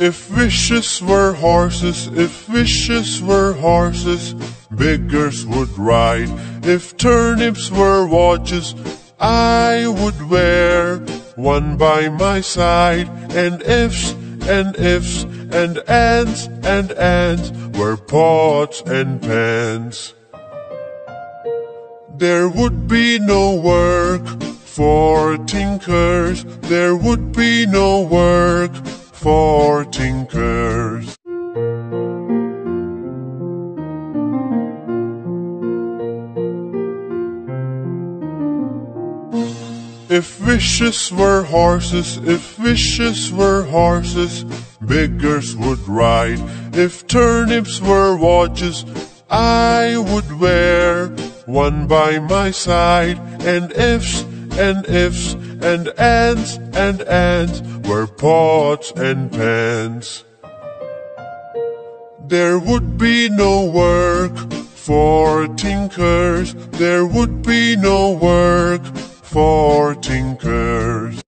If wishes were horses, if wishes were horses, beggars would ride. If turnips were watches, I would wear one by my side. And ifs and ifs and ands were pots and pans. There would be no work for tinkers. There would be no work for tinkers. If wishes were horses, if wishes were horses, beggars would ride. If turnips were watches, I would wear one by my side. And ifs and ifs and ands were pots and pans. There would be no work for tinkers. There would be no work for tinkers.